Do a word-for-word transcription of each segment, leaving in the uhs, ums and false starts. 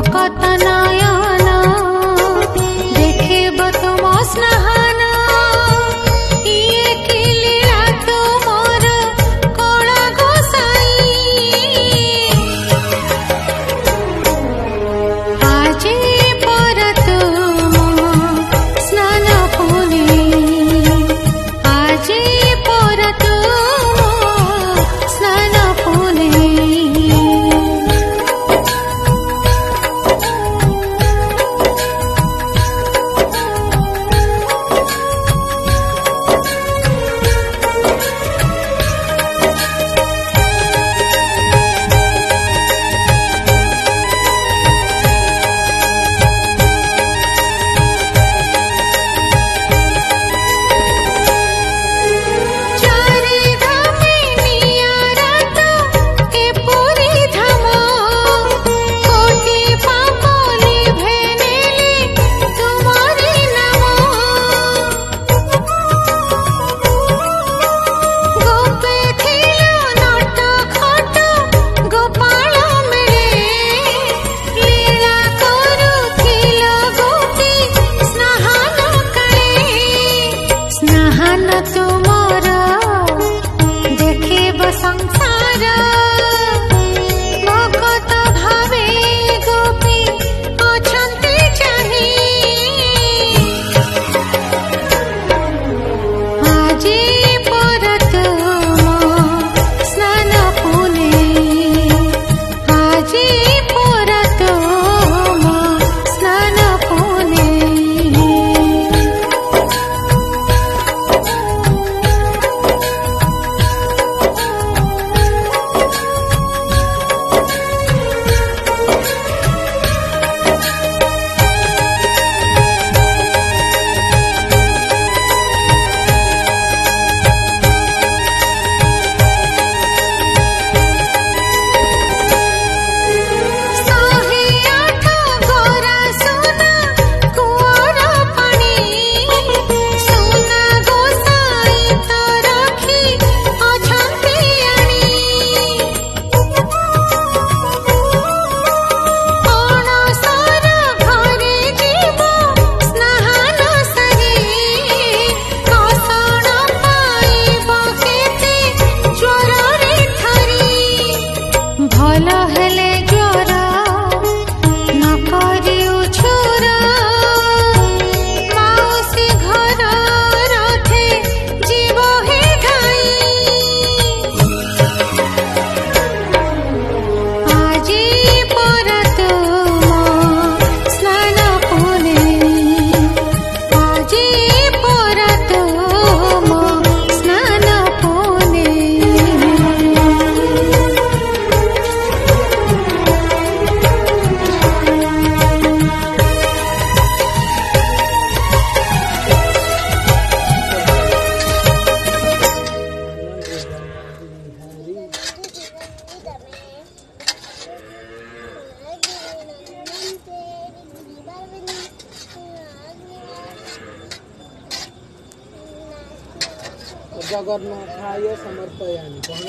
जगन्नाथाय समर्पयामि कौन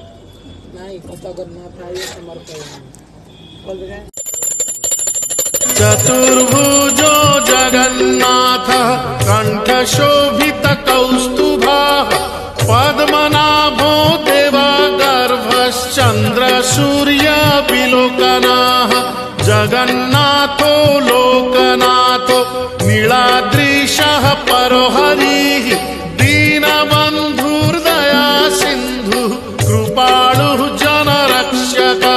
नहीं जगन्नाथाय समर्पयामि बोल रहे हैं। चतुर्भुजो जगन्नाथ कंठशोभित कौस्तुभः पद्मनाभो देवगर्भश्चन्द्र सूर्य विलोकनः जगन्नाथो लोकनाथो नीलाद्रिशः परोहरिः दीनबन्धुर्दया सिन्धु कृपालुः जनरक्षकः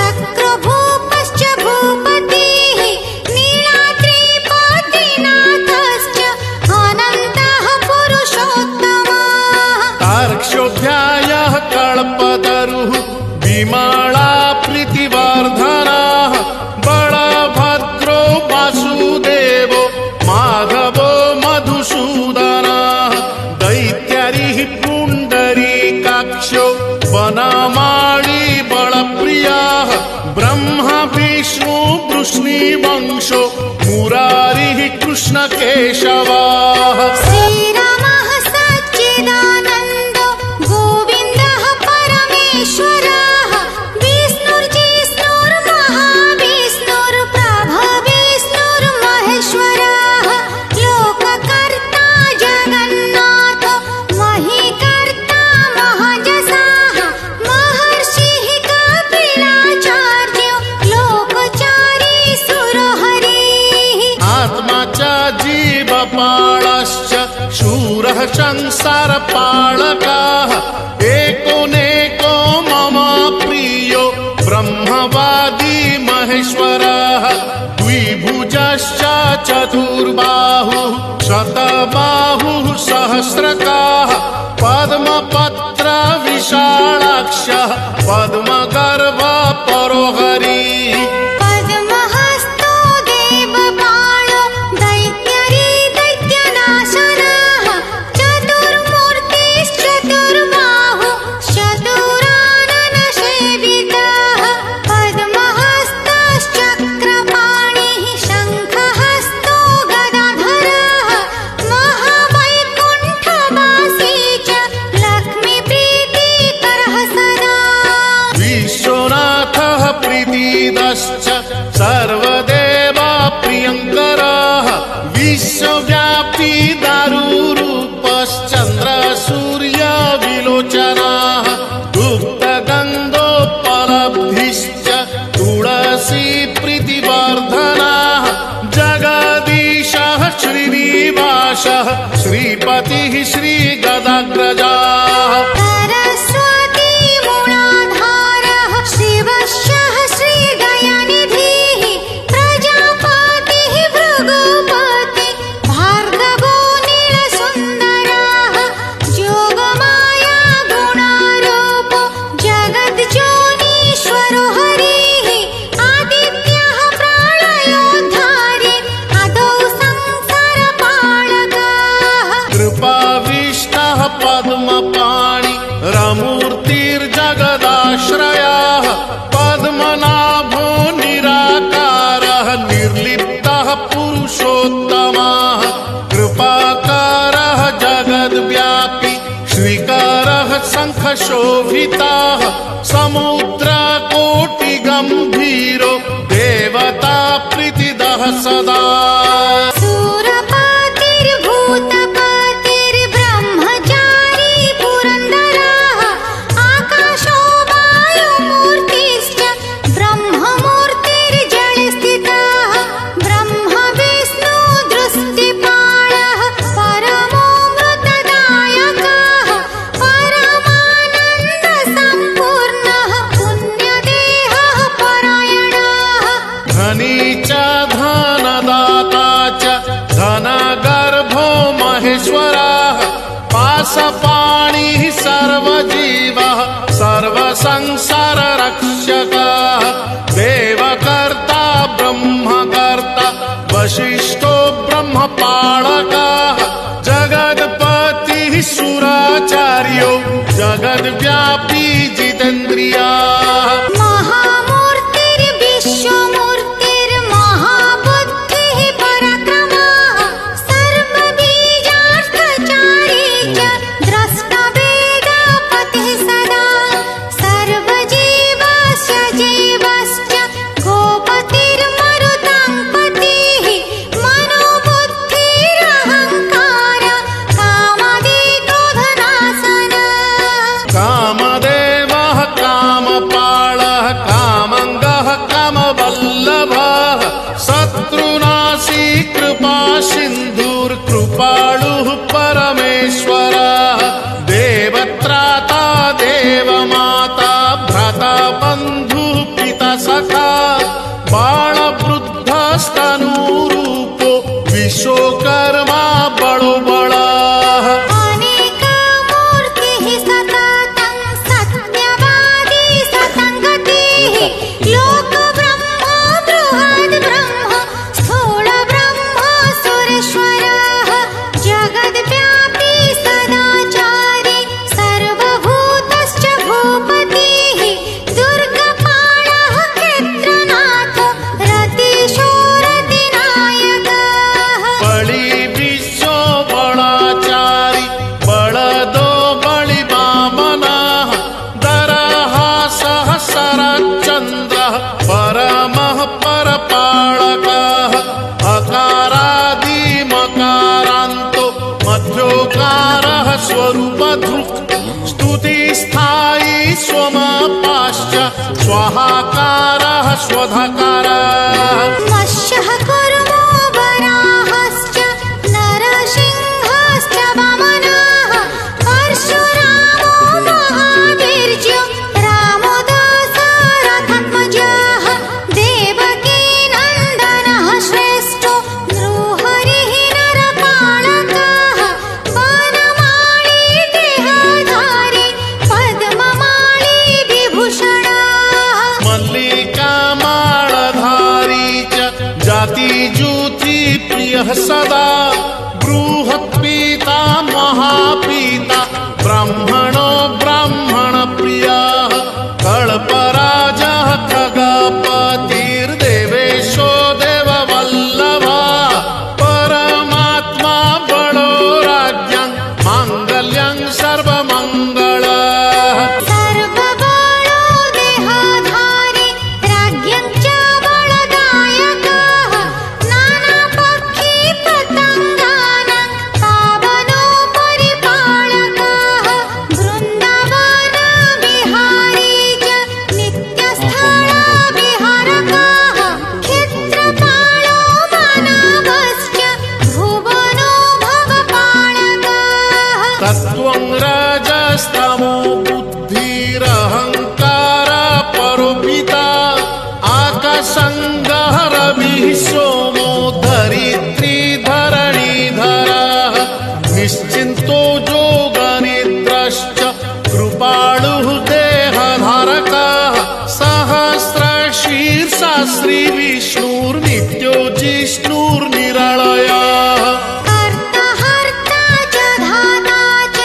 Nila Tripodinath केशवाः श्रीरामः सच्चिदानन्दो गोविन्दः परमेश्वरः विष्णुर्जिष्णुर्महाविष्णुर्प्रभविष्णुर्महेश्वरः लोककर्ता जगन्नाथो महीकर्ता महजसाः महर्षिः कपिलाचार्यो लोकचारी सुरहरिः आत्मा च जीवपालश्च शूरः संसारपालकाः एकोनेको मम प्रियो ब्रह्मवादी महेश्वरः द्विभुजश्च चतुर्बाहुः शतबाहुः सहस्रकाः पद्मपत्र विशालाक्षः पद्मगर्भः परो हरिः पद्महस्तो देवपालो दैत्यरी दैत्यनाशनः चतुर्मूर्तिश्चतुर्बाहुः चतुराननसेवितः पद्महस्तश्चक्रपाणिः शङ्खहस्तो गदाधरः महावैकुण्ठवासी च लक्ष्मीप्रीतिकरः सदा विश्वनाथः प्रीतिदश्च सर्वदेवा प्रियङ्करः विश्वव्यापी दारुरूपश्चन्द्र सूर्य विलोचनाः गुप्तगन्धोपलब्धिश्च तुलसी प्रीतिवर्धनाः जगदीशः श्रीनिवासः श्रीपतिः श्रीगदाग्रजाः सरस्वती मूलाधारः शिवश्चः श्रीदयानिधिः प्रजापतिः भृगुपति भार्गवो नीलसुन्दरः जोगमाया गुणारूपो जगज्योनीश्वरो हरिः आदित्यः प्रलयोद्धारी आदौ संसारपालकः कृपाविष्टः पद्मपाणि रमूर्तिर्जगदाश्रयः पद्मनाभो निराकारः निर्लिप्तः पुरुषोत्तमः कृपाकारः जगद्व्यापी श्रीकरः शङ्खशोभितः समुद्रकोटिगम्भीरो देवता प्रीतिदः सदा सुरपतिर्भूतपतिर्ब्रह्मचारी पुरन्दरः आकाशो वायुमूर्तिश्च ब्रह्ममूर्तिर्जले स्थितः ब्रह्म विष्णु दृष्टिपालः परमो मृतदायकः परमानन्दसम्पूर्णः पुण्यदेहः परायणः धनी च धनदाता च धनगर्भो महेश्वरः पाशपाणिः सर्वजीवः सर्वसंसाररक्षकः देवकर्ता ब्रह्मकर्ता वसिष्ठो ब्रह्मपालकः जगत्पतिः सुराचार्यो जगद्व्यापी जितेन्द्रियः महामूर्तिर्विश्वमूर्तिर्महाबुद्धिः पराक्रमः सर्वबीजार्थचारी च द्रष्टवेदपतिः सदा सर्वजीवस्य जीवश्च गोपतिर्मरुताङ्पतिः मनोबुद्धिरहङ्कार कामदेक्रोधनाशनः कामदेवः कामपालः कामङ्गः कामवल्लभः शत्रुनाशी कृपा सिन्धुर्कृपालुः परमेश्वरः देवत्राता देवमाता भ्राता बन्धुः पिता सखा बाणवृद्धस्तनूरूपो विश्वकर्मा बडो बडः अनेकमूर्तिः सततं सत्यवादी सतङ्गतिः लोकब्रह्म बृहद्ब्रह्म स्थूलब्रह्म सुरेश्वरः जगद्व्यापी सदाचारी सर्वभूतश्च भूपतिः दुर्गपालः क्षेत्रनाथो रतिशूरदिनायकः धृक् स्तुतिस्थायी स्वमपाश्च स्वाहाकारः स्वधाकारः मत्स्यः कूर्मो वराहश्च नरसिंहश्च वामनः परशुरामो महावीर्यो रामो दशरथात्मजः देवकी नन्दनः श्रेष्ठो नृहरिः नरपालकः वनमाली देहधारी पद्ममाली विभूषणः मल्लिकामालधारी च जातिजूति प्रियः सदा बृहत्पिता महापिता ब्राह्मणो ब्राह्मणप्रियः कल्पराजः खगपतिर्देवेशो देववल्लभः परमात्मा बलो राज्ञं माङ्गल्यं सर्वमङ्गलः सर्वबलो देहधारी राज्ञं च बलदायकः नानापक्षी पतङ्गानां पावनो परिपालकः वृन्दावन विहारी च नित्यस्थलविहारकः क्षेत्रपालो मानवश्च भुवनो भवपालकः तत्त्वं रजस्तमो बुद्धिरहङ्कार परोपिता आकाशङ्गः रविः सोमो धरित्री धरणीधरः निश्चिन्तो योगनिद्रश्च कृपाणुः देहधारकः सहस्रशीर्षा श्रीविष्णुर्नित्यो जिष्णुर्निरलयः कर्ता हर्ता च धाता च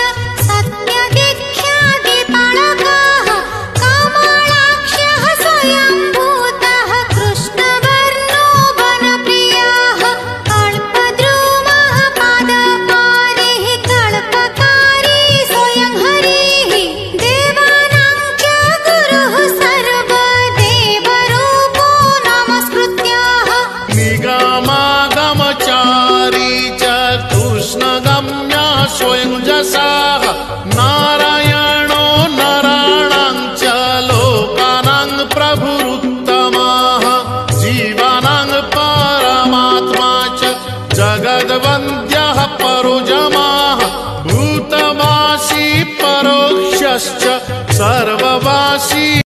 सत्यदिख्यादिपालकः कमलाक्षः स्वयंभूतः कृष्णवर्णो वनप्रियः कल्पद्रुमः पादपारिः कल्पकारी स्वयं हरिः देवानां च गुरुः सर्वदेवरूपो नमस्कृत्यः निगमागमचारी च कृष्णगम्या स्वयं जसाः नारायणो नराणां च लोकानां प्रभुरुत्तमः जीवानां परमात्मा च जगद्वन्द्यः परोजमाः भूतवासी परोक्षश्च सर्ववासी